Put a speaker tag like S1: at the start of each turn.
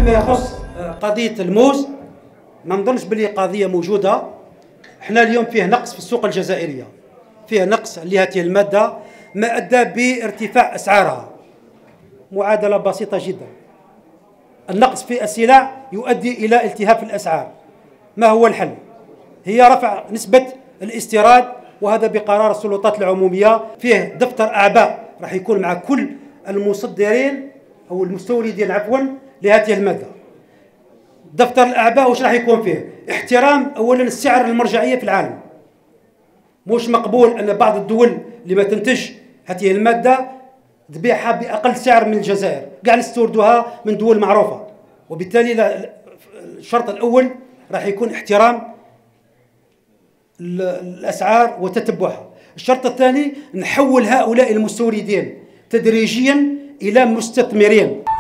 S1: فيما يخص قضية الموز ما نظنش باللي قضية موجودة. احنا اليوم فيه نقص في السوق الجزائرية، فيه نقص لهذه المادة ما أدى بارتفاع أسعارها. معادلة بسيطة جدا، النقص في السلع يؤدي إلى التهاب في الأسعار. ما هو الحل؟ هي رفع نسبة الاستيراد، وهذا بقرار السلطات العمومية. فيه دفتر أعباء راح يكون مع كل المصدرين أو المستوردين عفوا لهذه المادة. دفتر الأعباء وش راح يكون فيه؟ احترام أولا السعر المرجعية في العالم. مش مقبول أن بعض الدول اللي ما تنتج هذه المادة تبيعها بأقل سعر من الجزائر، قاعد نستوردوها من دول معروفة. وبالتالي الشرط الأول راح يكون احترام الأسعار وتتبعها. الشرط الثاني نحول هؤلاء المستوردين تدريجيا إلى مستثمرين.